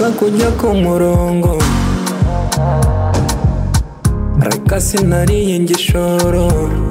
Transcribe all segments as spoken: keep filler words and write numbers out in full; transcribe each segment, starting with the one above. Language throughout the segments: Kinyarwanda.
ndashaka kujya ku murongo, reka sinariye ngishoro,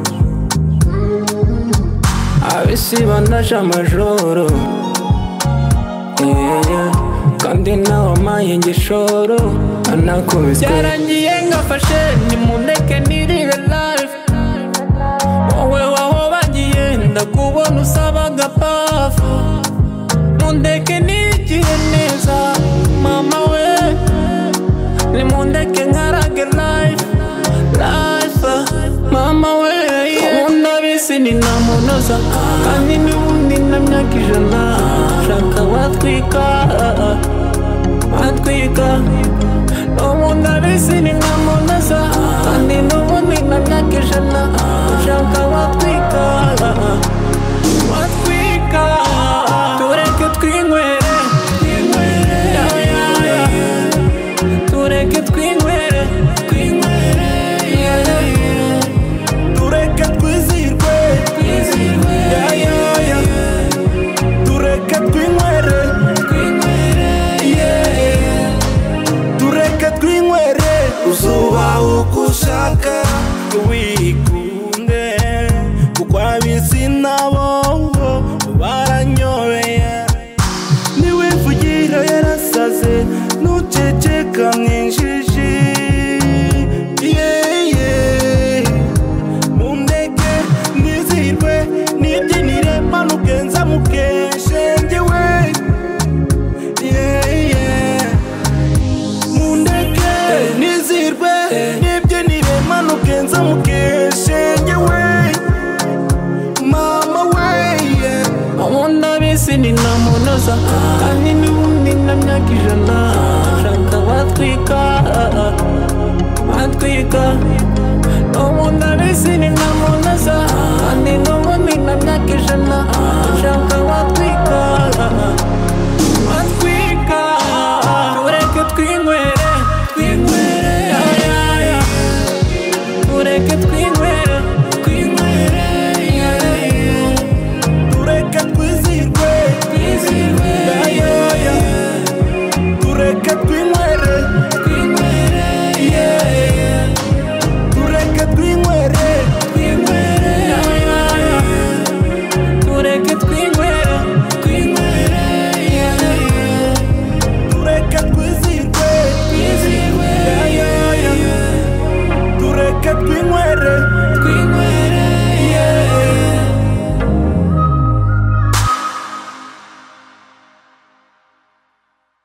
abisi bandaje amajoro, yeah, yeah. Kandi nawe amaye ngishoro anakubiswe. Byarangiye ngafashe nimundeke niribe life, wowe waho bagiye ndakubona usaba agapafu, mundeke nigiye neza mama we, nimundeke nkarage life life mama we, ubundi abisi ninamunoza kandi n'ubundi na myaka ijana, shaka watwika watwika, ubundi abisi ninamunoza kandi n'ubundi na myaka ijana, shaka watwika watwika, tureke twinywere tureke twinywere twinywere, tureke twizirwe twizirwe, tureke twinywere twinywere, tureke twinywere, uzuba uko ushaka wikunde, kuko abisi nabo baranyobeye, niwivugira yarasaze nuceceka mwinjiji, yeah, yeah. Mundeke nizirwe nibyinire manukenza mukeshe njyewe, yeah, yeah. Mundeke nizirwe nibyinire manukenza mukeshe njyewe mama we, yeah. Ubundi abisi ninamunoza kandi n'ubundi na myaka ijana, shaka watwika watwika, ubundi abisi ninamunoza